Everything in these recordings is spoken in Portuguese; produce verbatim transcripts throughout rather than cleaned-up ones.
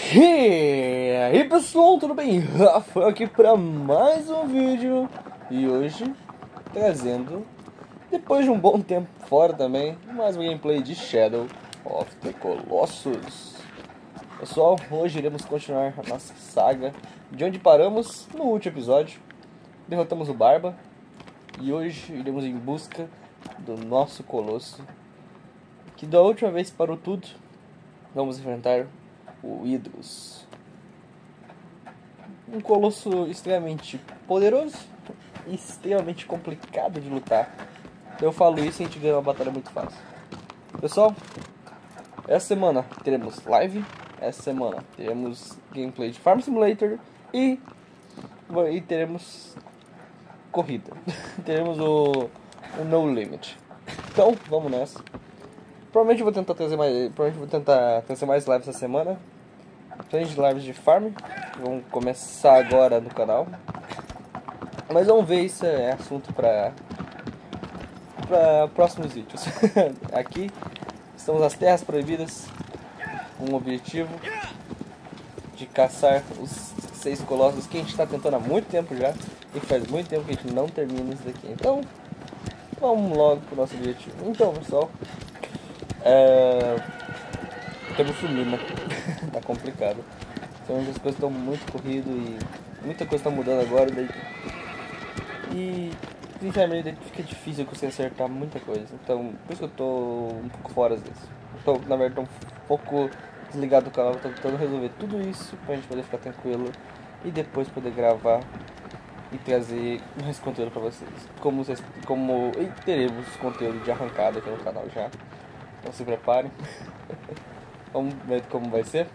E aí pessoal, tudo bem? Rafa aqui para mais um vídeo. E hoje trazendo, depois de um bom tempo fora também, mais um gameplay de Shadow of the Colossus. Pessoal, hoje iremos continuar a nossa saga de onde paramos no último episódio. Derrotamos o Barba e hoje iremos em busca do nosso Colosso, que da última vez parou tudo. Vamos enfrentar o Hydrus, um colosso extremamente poderoso e extremamente complicado de lutar. Eu falo isso e a gente ganha uma batalha muito fácil. Pessoal, essa semana teremos live, essa semana teremos gameplay de Farm Simulator e, e teremos corrida. Teremos o, o No Limit. Então, vamos nessa. Provavelmente vou tentar trazer mais, provavelmente vou tentar trazer mais lives essa semana. Três lives de farm que vão começar agora no canal. Mas vamos ver, isso é assunto para para próximos vídeos. Aqui estamos nas Terras Proibidas, com o objetivo de caçar os seis colossos que a gente está tentando há muito tempo já, e faz muito tempo que a gente não termina isso daqui. Então, vamos logo pro nosso objetivo. Então, pessoal, é... temos sumir, né? Tá complicado. Então as coisas estão muito corridas e muita coisa está mudando agora. Daí... E sinceramente fica difícil eu conseguir acertar muita coisa. Então por isso que eu tô um pouco fora às vezes. Tô, na verdade, tô um pouco desligado do canal. Tô tentando resolver tudo isso pra gente poder ficar tranquilo e depois poder gravar e trazer mais conteúdo pra vocês. Como vocês, como e teremos conteúdo de arrancada aqui no canal já. Então se preparem. Vamos ver como vai ser.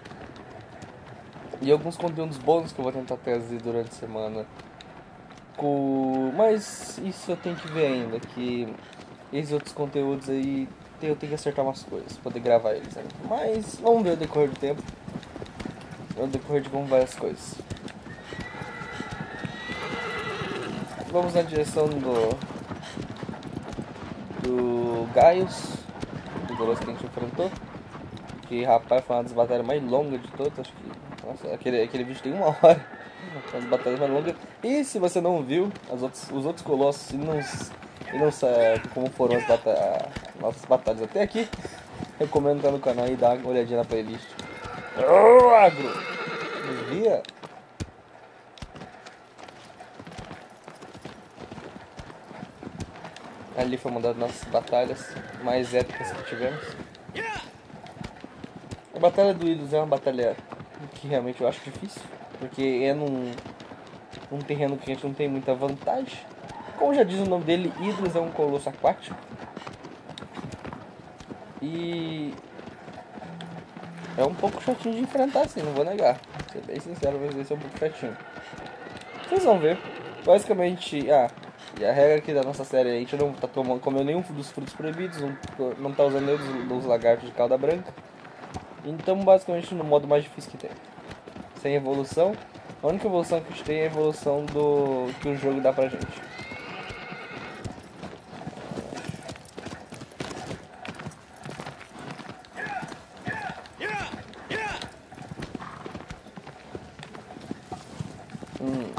E alguns conteúdos bônus que eu vou tentar trazer durante a semana. Com... Mas isso eu tenho que ver ainda. Que esses outros conteúdos aí eu tenho que acertar umas coisas, poder gravar eles ainda. Mas vamos ver o decorrer do tempo. O decorrer de como vai as coisas. Vamos na direção do. Do Gaius. Do Colosso que a gente enfrentou. Que rapaz, foi uma das batalhas mais longas de todas. Acho que. Nossa, aquele, aquele vídeo tem uma hora. Uma das batalhas mais longas. E se você não viu as outros, os outros colossos e não, e não sabe como foram as bata nossas batalhas até aqui, recomendo entrar no canal e dar uma olhadinha na playlist. Oh, agro! Desvia! Ali foi uma das nossas batalhas mais épicas que tivemos. A batalha do Hydrus é uma batalha que realmente eu acho difícil, porque é num, num terreno que a gente não tem muita vantagem. Como já diz o nome dele, Hydrus é um colosso aquático. E é um pouco chatinho de enfrentar, assim, não vou negar. Vou ser bem sincero, mas esse é um pouco chatinho. Vocês vão ver. Basicamente, ah, e a regra aqui da nossa série, a gente não tá tomando, comendo nenhum dos frutos proibidos, não, não tá usando nenhum dos, dos lagartos de cauda branca. Então, basicamente, no modo mais difícil que tem. Sem evolução. A única evolução que a gente tem é a evolução do que o jogo dá pra gente. Hum.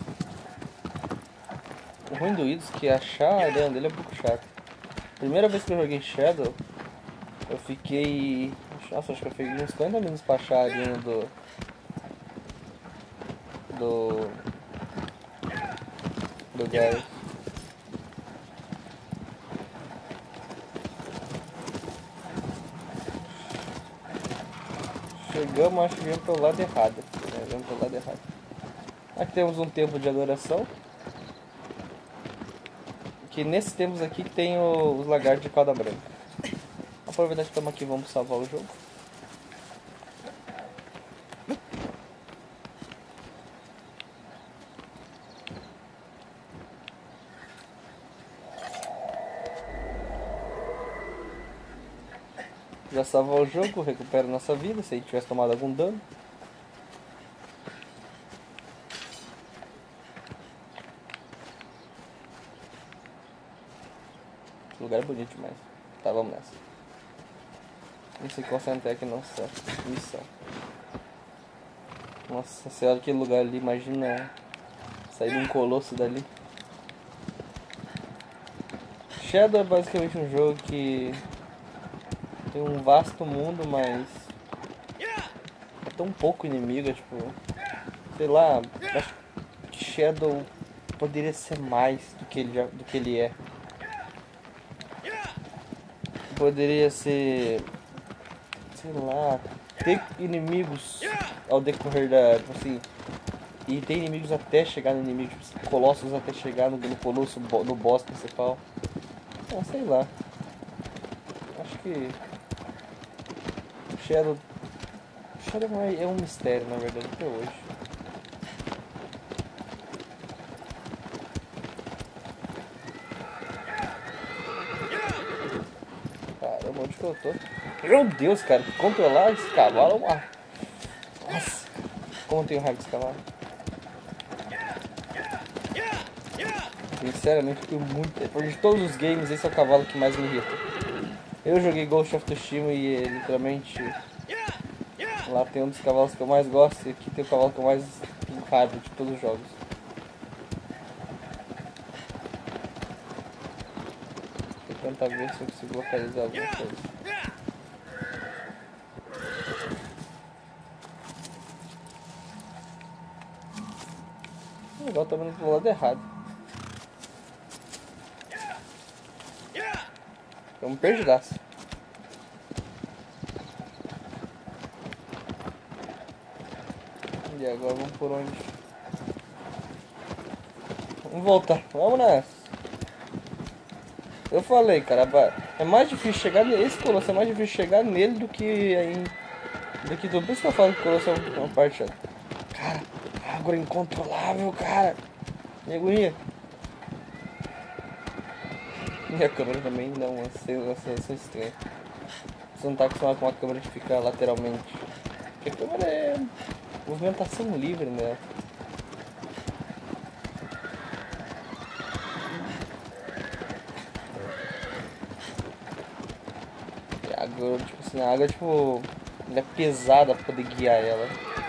O ruim do Hydrus é que achar a arena dele é um pouco chato. Primeira vez que eu joguei Shadow, eu fiquei... Nossa, acho que eu fiquei uns cinquenta minutos pra achar a arena do... Do... Do Gaius. Chegamos, acho que viemos pelo lado errado. É, viemos pelo lado errado. Aqui temos um templo de adoração. Que nesses tempos aqui tem o, os lagartos de cauda branca. Aproveitar que estamos aqui, vamos salvar o jogo. Já salvar o jogo, recupera nossa vida se a gente tivesse tomado algum dano. Esse lugar é bonito demais. Tá, vamos nessa. Vamos se concentrar aqui na nossa missão. Nossa senhora, aquele lugar ali, imagina sair de um colosso dali. Shadow é basicamente um jogo que tem um vasto mundo, mas é tão pouco inimigo, é tipo, sei lá, acho que Shadow poderia ser mais do que ele, já, do que ele é. Poderia ser, sei lá, ter inimigos ao decorrer da, tipo assim, e tem inimigos até chegar no inimigo, tipo, colossos até chegar no, no colosso, no boss principal. Não, sei lá. Acho que Shadow, Shadow é, é um mistério, na verdade, até hoje. Caramba, onde que eu tô? Meu Deus, cara, controlar esse cavalo é uma... Nossa, como eu tenho raiva desse cavalo. Sinceramente, eu tenho muito... Por de todos os games, esse é o cavalo que mais me irrita. Eu joguei Ghost of Tsushima e é, literalmente... Lá tem um dos cavalos que eu mais gosto e aqui tem o cavalo que eu mais tenho raiva de todos os jogos. Vou tentar ver se eu consigo localizar alguma coisa. Legal, tá vendo pro lado errado. Ficamos perdidaço. E agora vamos por onde? Vamos voltar. Vamos nessa. Eu falei, cara, é mais difícil chegar nele. Esse colosso é mais difícil chegar nele do que em... do que tudo. Por isso que eu falo que o colosso é uma parte chata. Cara, água incontrolável, cara. Neguinha. E a câmera também dá uma sensação estranha. Você não tá acostumado com uma câmera que fica lateralmente. Porque a câmera é movimentação livre, né? E a água, tipo assim, a água tipo, ela é pesada pra poder guiar ela.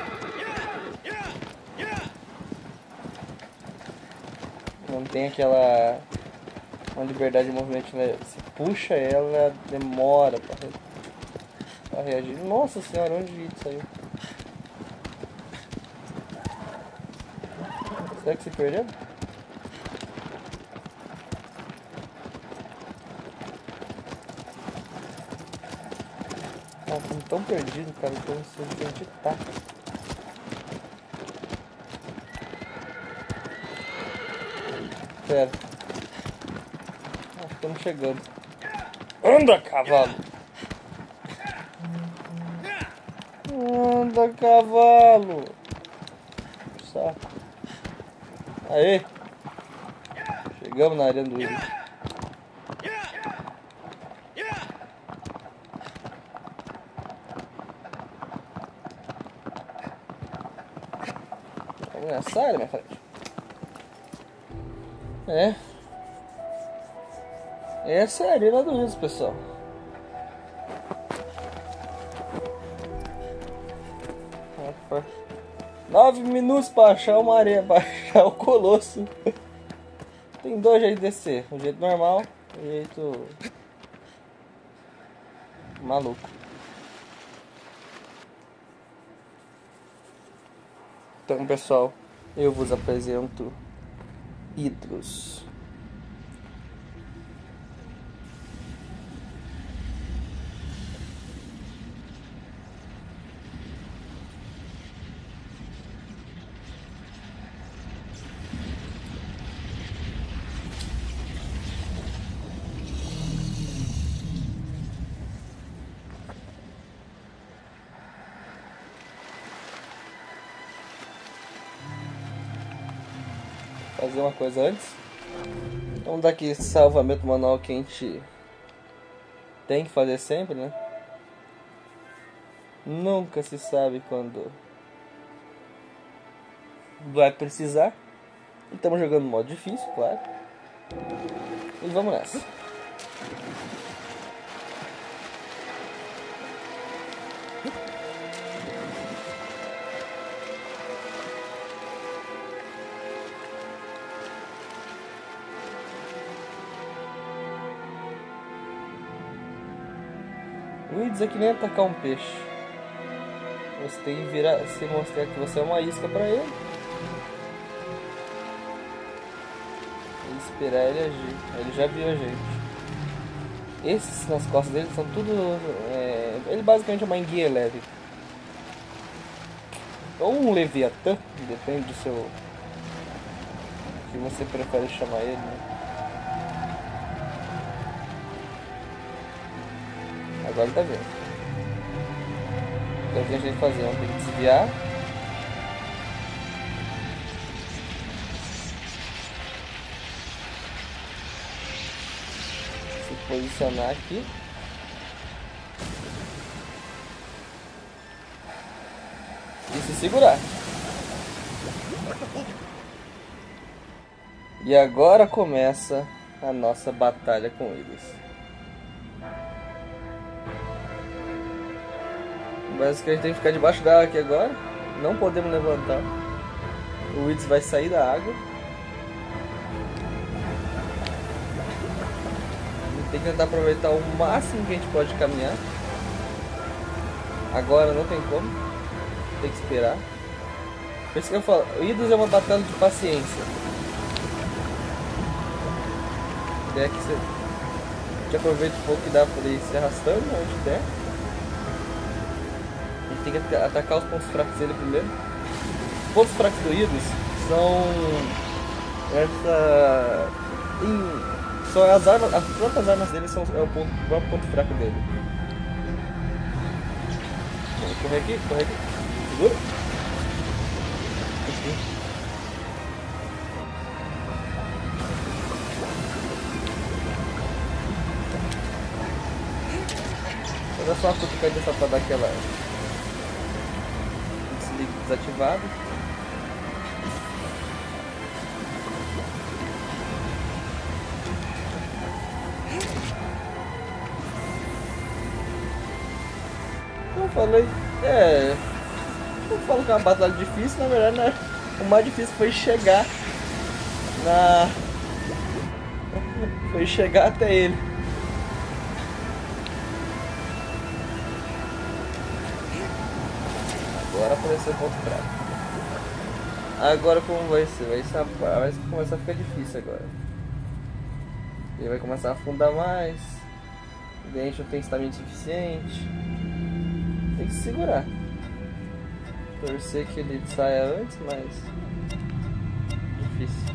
Não tem aquela uma liberdade de movimento, né? Você puxa ela, demora pra, re... pra reagir. Nossa senhora, onde isso saiu? Será que se perdeu? Ah, tô tão perdido, cara, que eu não sei onde tá. Pera. Acho que estamos chegando. Anda, cavalo! Anda, cavalo! Saco. Aê! Chegamos na arena do Rio. Vamos nessa área, minha frente. É. Essa é a arena do Rio, pessoal. Nove minutos pra achar uma areia, pra achar o colosso. Tem dois jeitos de descer. O jeito normal e o jeito maluco. Então, pessoal, eu vos apresento Hydrus. Fazer uma coisa antes. Vamos dar aqui esse salvamento manual que a gente tem que fazer sempre, né? Nunca se sabe quando vai precisar. E estamos jogando no modo difícil, claro. E vamos nessa. O Ides é que nem atacar um peixe. Você tem que virar, se mostrar que você é uma isca pra ele. E esperar ele agir. Ele já viu a gente. Esses nas costas dele são tudo... É, ele basicamente é uma enguia elétrica. Ou um Leviatã, depende do seu... O que você prefere chamar ele, né? Agora tá vendo. Então o que a gente tem que fazer? Vamos ter que desviar. Se posicionar aqui. E se segurar. E agora começa a nossa batalha com eles. Basicamente a gente tem que ficar debaixo da água aqui agora. Não podemos levantar. O Ides vai sair da água. A gente tem que tentar aproveitar o máximo que a gente pode caminhar. Agora não tem como. Tem que esperar. Por isso que eu falo, o Ides é uma batalha de paciência. É que você, a gente aproveita um pouco que dá pra ir se arrastando onde der. A gente tem que atacar os pontos fracos dele primeiro. Os pontos fracos do Ides são essa. Em, são as armas. As próprias armas dele são é o, ponto, o próprio ponto fraco dele. Vamos correr aqui, correr aqui. Segura. Aqui. Vou dar só uma cutucadinha só pra dar aquela desligue desativado. Eu falei, é. Eu falo que é uma batalha difícil, na verdade, né? O mais difícil foi chegar na. Foi chegar até ele. Agora apareceu o ponto fraco. Agora como vai ser? Vai, ser, vai começar a ficar difícil agora. Ele vai começar a afundar mais. A gente não tem estamina suficiente. Tem que segurar. Torcer que ele saia antes, mas difícil.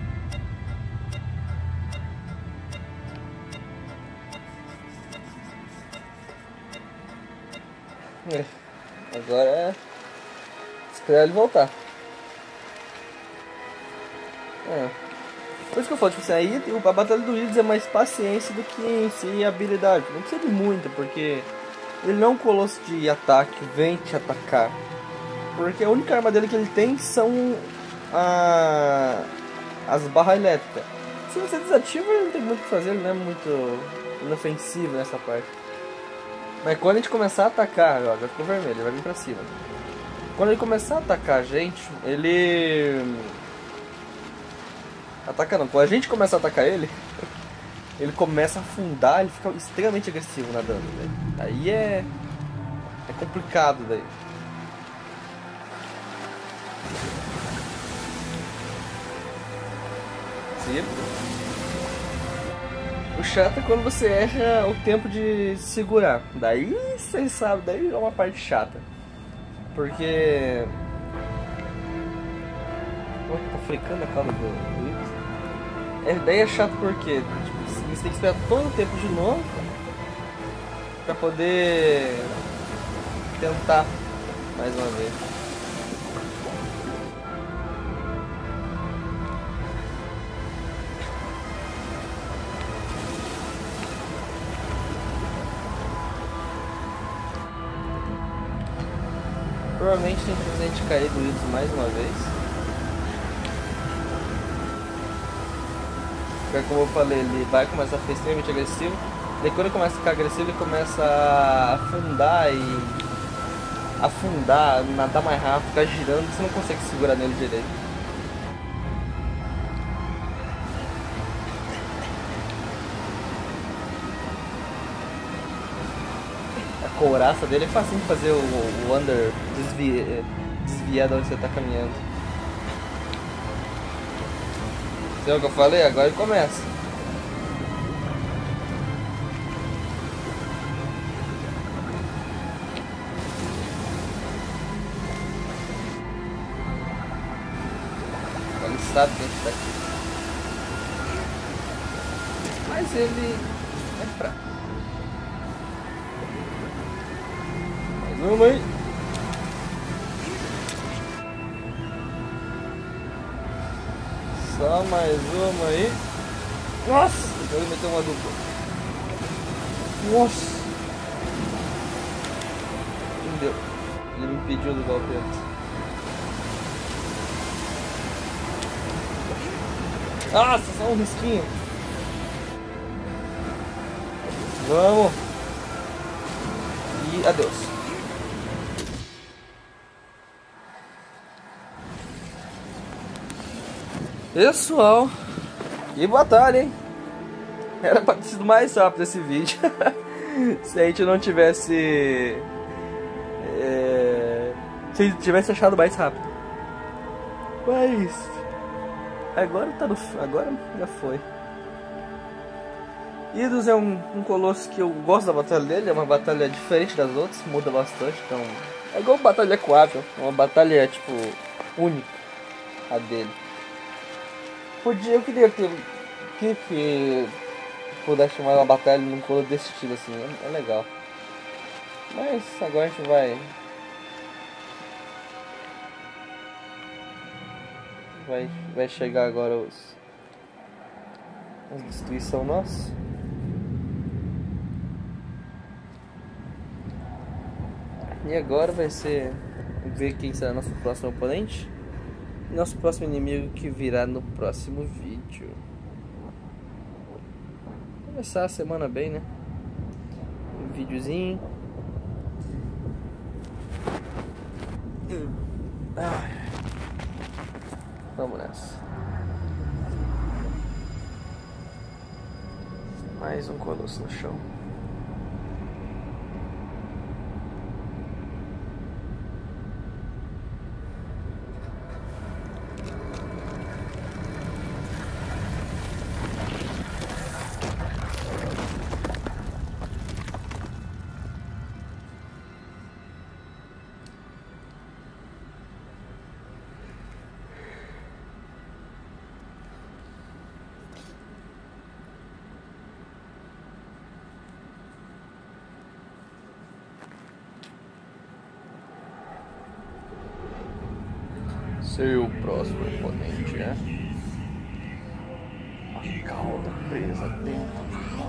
É. Agora é esperar ele voltar. É. Por isso que eu falo, tipo assim, aí a batalha do Ides é mais paciência do que em si habilidade. Não precisa de muita, porque ele não é um colosso de ataque, vem te atacar. Porque a única arma dele que ele tem são a... as barras elétricas. Se você desativa, ele não tem muito o que fazer, ele não é muito inofensivo nessa parte. Mas quando a gente começar a atacar, ó, já ficou vermelho, ele vai vir pra cima. Quando ele começar a atacar a gente, ele... Ataca não, quando a gente começa a atacar ele, ele começa a afundar, ele fica extremamente agressivo nadando, velho. Aí é... é complicado daí. Sim. O chato é quando você erra o tempo de segurar. Daí, vocês sabem, daí é uma parte chata. Porque... Ué, tá fricando a cauda do, do Ides? É, daí é chato porque tipo, você tem que esperar todo o tempo de novo pra poder tentar mais uma vez. Provavelmente tem que fazer a gente cair do Ides mais uma vez. Porque como eu falei, ele vai começar a ficar extremamente agressivo. Daí quando ele começa a ficar agressivo, ele começa a afundar e... afundar, nadar mais rápido, ficar girando, você não consegue segurar nele direito. couraça dele é fácil de fazer o, o under desviar, desviar de onde você tá caminhando. Você é o que eu falei? Agora ele começa. Ele sabe que a gente tá aqui. Mas ele é fraco. Mais uma aí. Só mais uma aí. Nossa! Ele meteu uma dupla. Nossa! Não deu. Ele me impediu do golpe antes. Nossa, só um risquinho. Vamos. E adeus. Pessoal, que batalha, hein? Era pra ter sido mais rápido esse vídeo. Se a gente não tivesse... É... Se tivesse achado mais rápido. Mas... Agora tá no... Agora já foi. Idus é um, um colosso que eu gosto da batalha dele. É uma batalha diferente das outras. Muda bastante. Então... É igual batalha coável. É uma batalha, tipo... única. A dele. Podia, eu queria ter que, que pudesse chamar uma batalha num colo desse estilo assim, é, é legal. Mas agora a gente vai vai vai chegar agora os as destruição nossa. E agora vai ser ver quem será nosso próximo oponente. Nosso próximo inimigo que virá no próximo vídeo. Começar a semana bem, né? Um videozinho. Ai. Vamos nessa. Mais um colosso no chão. Seu próximo oponente, né? A cauda presa dentro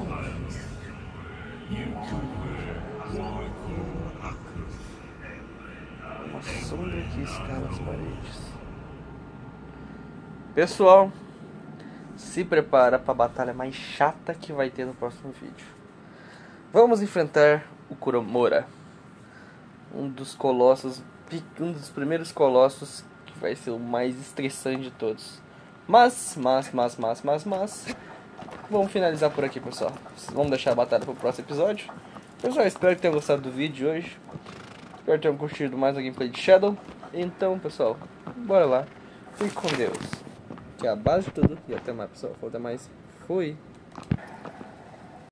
uma sombra que escala as paredes. Pessoal, se prepara para a batalha mais chata que vai ter no próximo vídeo. Vamos enfrentar o Kuromora, um dos colossos, um dos primeiros colossos, vai ser o mais estressante de todos. Mas, mas, mas, mas, mas, mas vamos finalizar por aqui, pessoal. Vamos deixar a batalha para o próximo episódio. Pessoal, espero que tenham gostado do vídeo de hoje. Espero que tenham curtido mais a gameplay de Shadow. Então, pessoal, bora lá. Fique com Deus, que é a base de tudo. E até mais, pessoal. Até mais. Fui.